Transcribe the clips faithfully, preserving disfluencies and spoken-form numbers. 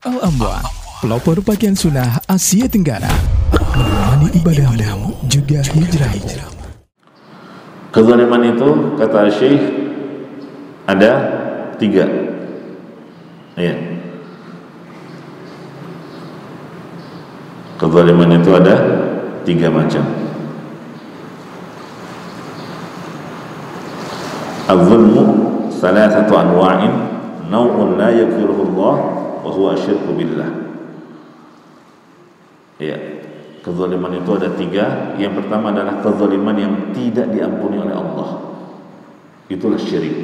Al-Amwan, pelopor pakaian sunnah Asia Tenggara, menemani ibadahmu juga hijrahmu. Kezaliman itu, kata Syekh, ada tiga. Ya. Kezaliman itu ada tiga macam. Al-zulmu salasatu anwa'in, naw'un la yaghfiruhu Allah wa huwa asyirku billah. Ya, kezaliman itu ada tiga. Yang pertama adalah kezaliman yang tidak diampuni oleh Allah. Itulah syirik.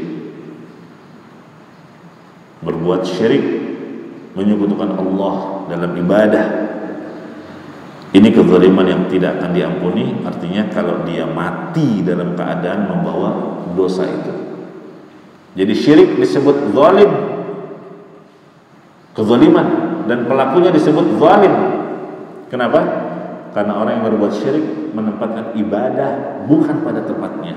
Berbuat syirik, menyekutukan Allah dalam ibadah. Ini kezaliman yang tidak akan diampuni. Artinya kalau dia mati dalam keadaan membawa dosa itu. Jadi syirik disebut zalim, kezaliman, dan pelakunya disebut zalim. Kenapa? Karena orang yang berbuat syirik menempatkan ibadah bukan pada tempatnya.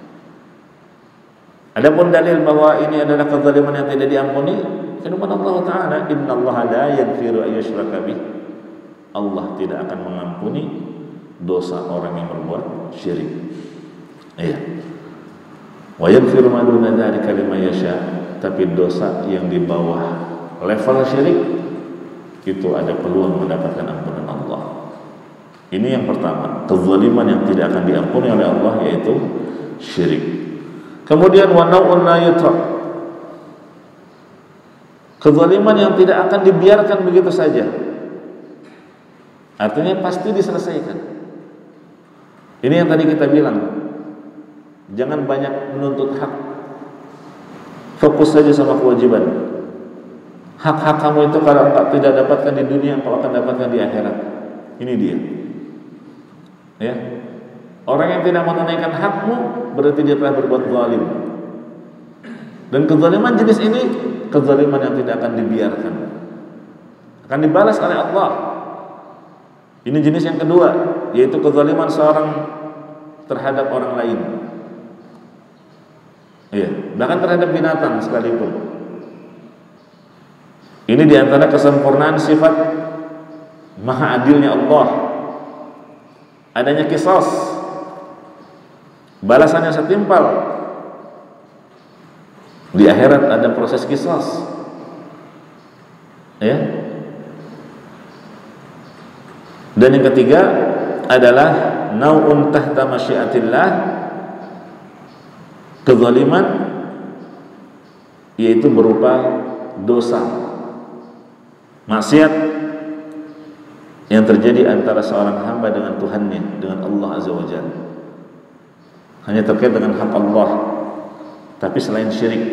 Adapun dalil bahwa ini adalah kezaliman yang tidak diampuni, firman Allah Ta'ala, innallaha la yaghfiru an yushraka bih. Allah tidak akan mengampuni dosa orang yang berbuat syirik. Iya. Wa yaghfiru ma duna dzalika liman yasha. Tapi dosa yang di bawah level syirik itu ada peluang mendapatkan ampunan Allah. Ini yang pertama, kezaliman yang tidak akan diampuni oleh Allah, yaitu syirik. Kemudian wa naw'un la yutra. Kezaliman yang tidak akan dibiarkan begitu saja. Artinya pasti diselesaikan. Ini yang tadi kita bilang, jangan banyak menuntut hak, fokus saja sama kewajiban. Hak-hak kamu itu kalau engkau tidak dapatkan di dunia, engkau akan dapatkan di akhirat. Ini dia. Ya. Orang yang tidak menunaikan hakmu berarti dia telah berbuat zalim. Dan kezaliman jenis ini kezaliman yang tidak akan dibiarkan, akan dibalas oleh Allah. Ini jenis yang kedua, yaitu kezaliman seorang terhadap orang lain. Iya, bahkan terhadap binatang sekalipun. Ini diantara kesempurnaan sifat maha adilnya Allah. Adanya qisas, balasannya setimpal. Di akhirat ada proses qisas. Ya. Dan yang ketiga adalah nau'un tahta masyiatillah, kezaliman yaitu berupa dosa, maksiat yang terjadi antara seorang hamba dengan Tuhannya, dengan Allah Azza wa Jalla. Hanya terkait dengan hak Allah, tapi selain syirik.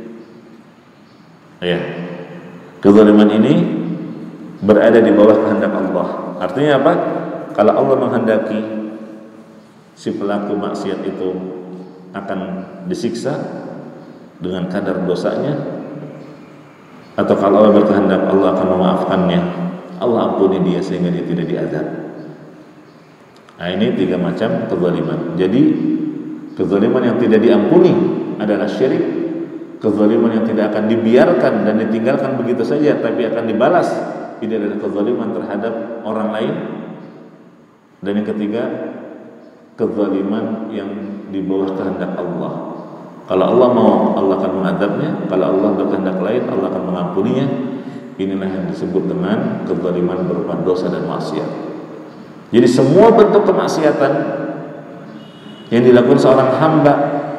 Ya. Kezaliman ini berada di bawah kehendak Allah. Artinya apa? Kalau Allah menghendaki si pelaku maksiat itu akan disiksa dengan kadar dosanya, atau kalau Allah berkehendak Allah akan memaafkannya, Allah ampuni dia sehingga dia tidak diazab. Nah, ini tiga macam kezaliman. Jadi kezaliman yang tidak diampuni adalah syirik, kezaliman yang tidak akan dibiarkan dan ditinggalkan begitu saja tapi akan dibalas, ini adalah kezaliman terhadap orang lain. Dan yang ketiga, kezaliman yang di bawah kehendak Allah. Kalau Allah mau, Allah akan mengadabnya. Kalau Allah berkehendak lain, Allah akan mengampuninya. Inilah yang disebut dengan kezaliman berupa dosa dan maksiat. Jadi semua bentuk kemaksiatan yang dilakukan seorang hamba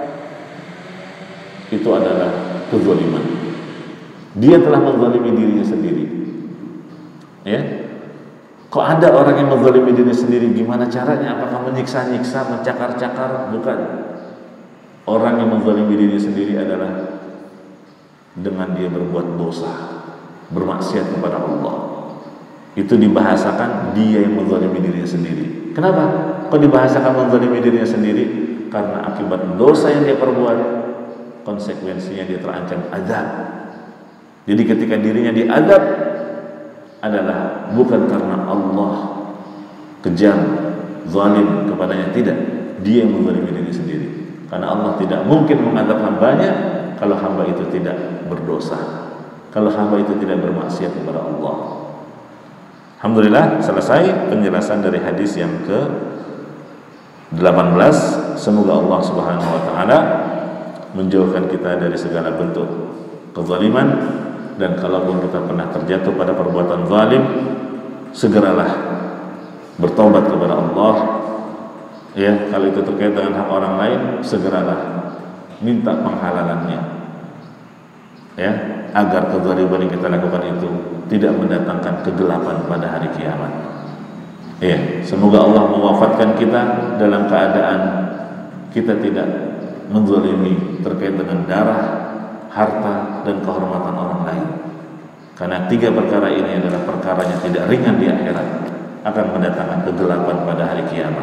itu adalah kezaliman. Dia telah menzalimi dirinya sendiri. Ya, kok ada orang yang menzalimi dirinya sendiri? Gimana caranya? Apakah menyiksa-nyiksa, mencakar-cakar? Bukan. Orang yang menzalimi dirinya sendiri adalah dengan dia berbuat dosa, bermaksiat kepada Allah. Itu dibahasakan dia yang menzalimi dirinya sendiri. Kenapa? Kok dibahasakan menzalimi dirinya sendiri? Karena akibat dosa yang dia perbuat, konsekuensinya dia terancam azab. Jadi ketika dirinya diazab adalah bukan karena Allah kejam, zalim kepadanya, tidak. Dia yang menzalimi diri sendiri. Karena Allah tidak mungkin mengadab hambanya kalau hamba itu tidak berdosa. kalau hamba itu tidak bermaksiat kepada Allah. Alhamdulillah, selesai penjelasan dari hadis yang ke delapan belas. Semoga Allah Subhanahu wa taala menjauhkan kita dari segala bentuk kezaliman, dan kalaupun kita pernah terjatuh pada perbuatan zalim, segeralah bertobat kepada Allah. Ya, kalau itu terkait dengan hak orang lain, segeralah minta penghalalannya. Ya, agar kezaliman yang kita lakukan itu tidak mendatangkan kegelapan pada hari kiamat. Ya, semoga Allah mewafatkan kita dalam keadaan kita tidak menzalimi terkait dengan darah, harta, dan kehormatan orang lain. Karena tiga perkara ini adalah perkara yang tidak ringan di akhirat, akan mendatangkan kegelapan pada hari kiamat.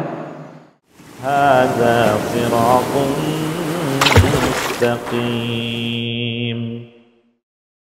Hadza siratun mustaqim.